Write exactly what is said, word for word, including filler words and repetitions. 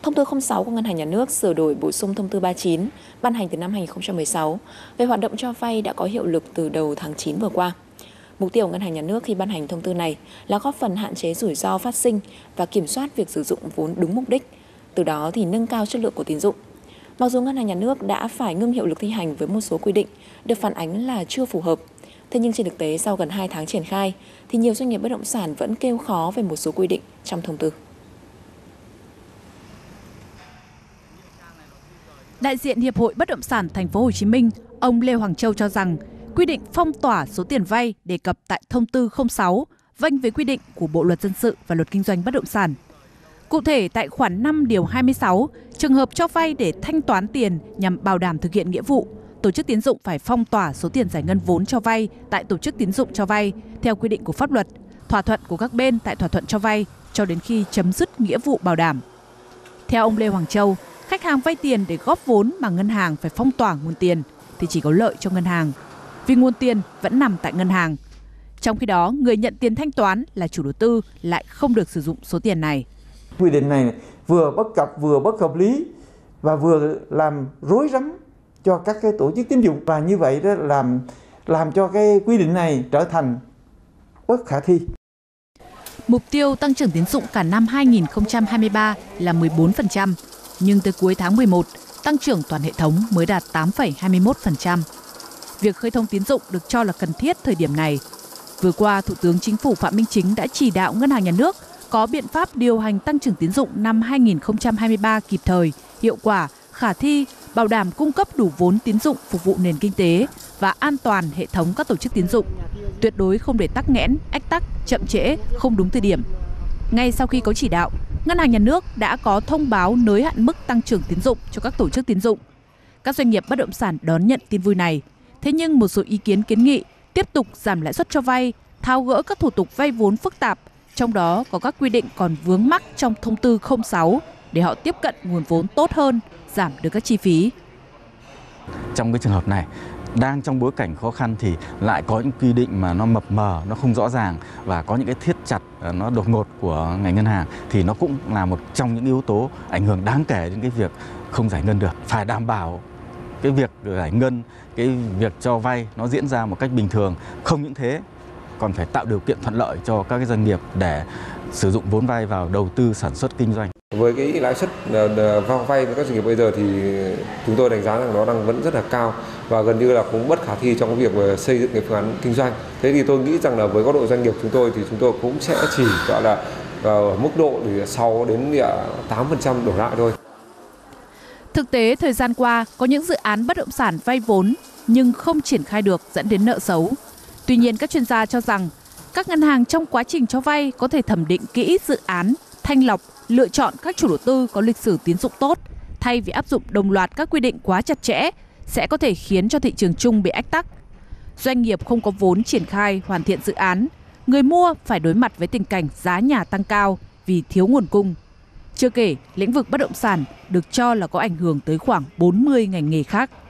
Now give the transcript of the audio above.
Thông tư không sáu của Ngân hàng Nhà nước sửa đổi bổ sung thông tư ba mươi chín ban hành từ năm hai nghìn không trăm mười sáu về hoạt động cho vay đã có hiệu lực từ đầu tháng chín vừa qua. Mục tiêu của Ngân hàng Nhà nước khi ban hành thông tư này là góp phần hạn chế rủi ro phát sinh và kiểm soát việc sử dụng vốn đúng mục đích, từ đó thì nâng cao chất lượng của tín dụng. Mặc dù Ngân hàng Nhà nước đã phải ngưng hiệu lực thi hành với một số quy định được phản ánh là chưa phù hợp, thế nhưng trên thực tế sau gần hai tháng triển khai thì nhiều doanh nghiệp bất động sản vẫn kêu khó về một số quy định trong thông tư. Đại diện Hiệp hội Bất động sản Thành phố Hồ Chí Minh, ông Lê Hoàng Châu cho rằng quy định phong tỏa số tiền vay đề cập tại thông tư không sáu vênh với quy định của Bộ luật dân sự và Luật kinh doanh bất động sản. Cụ thể tại khoản năm điều hai mươi sáu, trường hợp cho vay để thanh toán tiền nhằm bảo đảm thực hiện nghĩa vụ, tổ chức tín dụng phải phong tỏa số tiền giải ngân vốn cho vay tại tổ chức tín dụng cho vay theo quy định của pháp luật, thỏa thuận của các bên tại thỏa thuận cho vay cho đến khi chấm dứt nghĩa vụ bảo đảm. Theo ông Lê Hoàng Châu, khách hàng vay tiền để góp vốn mà ngân hàng phải phong tỏa nguồn tiền thì chỉ có lợi cho ngân hàng, vì nguồn tiền vẫn nằm tại ngân hàng. Trong khi đó, người nhận tiền thanh toán là chủ đầu tư lại không được sử dụng số tiền này. Quy định này vừa bất cập, vừa bất hợp lý và vừa làm rối rắm cho các cái tổ chức tín dụng, và như vậy đó làm làm cho cái quy định này trở thành bất khả thi. Mục tiêu tăng trưởng tín dụng cả năm hai nghìn không trăm hai mươi ba là mười bốn phần trăm, nhưng tới cuối tháng mười một, tăng trưởng toàn hệ thống mới đạt tám phẩy hai mươi mốt phần trăm. Việc khơi thông tín dụng được cho là cần thiết thời điểm này. Vừa qua, Thủ tướng Chính phủ Phạm Minh Chính đã chỉ đạo Ngân hàng Nhà nước có biện pháp điều hành tăng trưởng tín dụng năm hai nghìn không trăm hai mươi ba kịp thời, hiệu quả, khả thi, bảo đảm cung cấp đủ vốn tín dụng phục vụ nền kinh tế và an toàn hệ thống các tổ chức tín dụng, tuyệt đối không để tắc nghẽn, ách tắc, chậm trễ, không đúng thời điểm. Ngay sau khi có chỉ đạo, Ngân hàng Nhà nước đã có thông báo nới hạn mức tăng trưởng tín dụng cho các tổ chức tín dụng. Các doanh nghiệp bất động sản đón nhận tin vui này. Thế nhưng một số ý kiến kiến nghị tiếp tục giảm lãi suất cho vay, tháo gỡ các thủ tục vay vốn phức tạp, trong đó có các quy định còn vướng mắc trong thông tư không sáu để họ tiếp cận nguồn vốn tốt hơn, giảm được các chi phí. Trong cái trường hợp này, đang trong bối cảnh khó khăn thì lại có những quy định mà nó mập mờ, nó không rõ ràng và có những cái thiết chặt, nó đột ngột của ngành ngân hàng thì nó cũng là một trong những yếu tố ảnh hưởng đáng kể đến cái việc không giải ngân được. Phải đảm bảo cái việc giải ngân, cái việc cho vay nó diễn ra một cách bình thường. Không những thế, còn phải tạo điều kiện thuận lợi cho các cái doanh nghiệp để sử dụng vốn vay vào đầu tư sản xuất kinh doanh. Với cái lãi suất vay với các doanh nghiệp bây giờ thì chúng tôi đánh giá rằng nó đang vẫn rất là cao và gần như là cũng bất khả thi trong cái việc xây dựng cái phương án kinh doanh. Thế thì tôi nghĩ rằng là với góc độ doanh nghiệp chúng tôi thì chúng tôi cũng sẽ chỉ gọi là ở mức độ từ sáu đến tám phần trăm đổ lại thôi. Thực tế, thời gian qua có những dự án bất động sản vay vốn nhưng không triển khai được dẫn đến nợ xấu. Tuy nhiên, các chuyên gia cho rằng các ngân hàng trong quá trình cho vay có thể thẩm định kỹ dự án, thanh lọc, lựa chọn các chủ đầu tư có lịch sử tín dụng tốt, thay vì áp dụng đồng loạt các quy định quá chặt chẽ sẽ có thể khiến cho thị trường chung bị ách tắc. Doanh nghiệp không có vốn triển khai hoàn thiện dự án, người mua phải đối mặt với tình cảnh giá nhà tăng cao vì thiếu nguồn cung. Chưa kể, lĩnh vực bất động sản được cho là có ảnh hưởng tới khoảng bốn mươi ngành nghề khác.